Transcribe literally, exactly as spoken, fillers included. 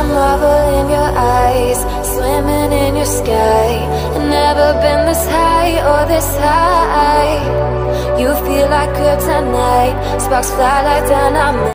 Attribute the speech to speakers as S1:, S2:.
S1: marvel in your eyes, swimming in your sky. Never been this high or this high. You feel like kryptonite, sparks fly like dynamite.